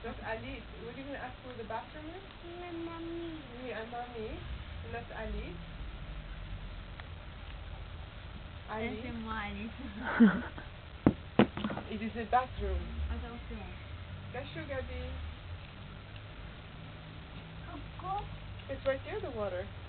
That's Ali. What are you going to ask where the bathroom is? Yeah, mommy. Yeah, mommy. And that's Ali. Ali. C'est moi, Alice. It is the bathroom. Attention. Cache Gabi. Coco. It's right there, the water.